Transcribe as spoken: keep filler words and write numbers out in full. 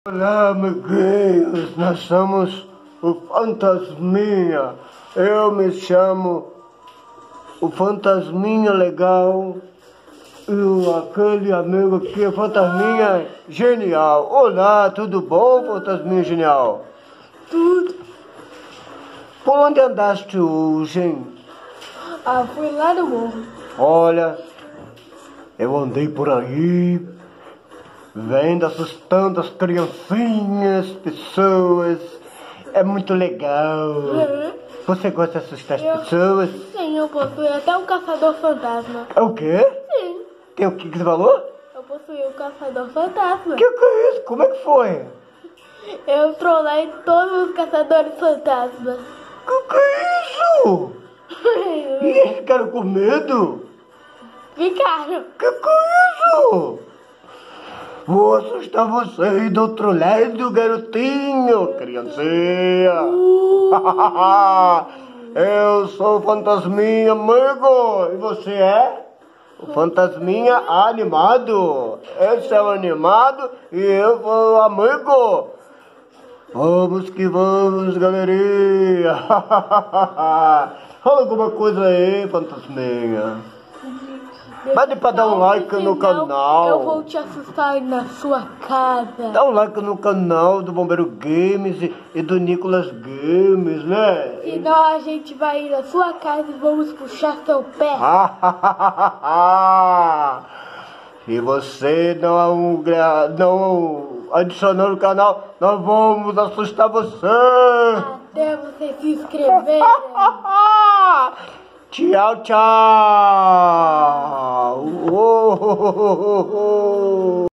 Olá, amiguinhos, nós somos o Fantasminha. Eu me chamo o Fantasminha Legal e o, aquele amigo aqui é Fantasminha Genial. Olá, tudo bom, Fantasminha Genial? Tudo. Por onde andaste hoje, hein? Ah, fui lá no morro. Olha, eu andei por aí, vendo, assustando as criancinhas, pessoas. É muito legal. Uhum. Você gosta de assustar as Eu- pessoas? Sim, eu possuí até um caçador fantasma. É o quê? Sim, Tem o que que você falou? eu possuí um caçador fantasma. Que que é isso? Como é que foi? Eu trolei todos os caçadores fantasma. Que que é isso? E eles ficaram com medo? Ficaram. Que que é isso? Vou assustar você aí do outro lado, garotinho, criancinha. Eu sou o Fantasminha amigo. E você é? O Fantasminha animado. Esse é o animado e eu sou o amigo. Vamos que vamos, galerinha. Fala alguma coisa aí, Fantasminha. Pede pra dar um like no canal. Eu vou te assustar na sua casa. Dá um like no canal do Bombeiro Games e, e do Nicolas Games, né? Senão a gente vai ir na sua casa e vamos puxar seu pé. Se você não, gra- não adicionou no canal, nós vamos assustar você. Até você se inscrever. Tchau, tchau.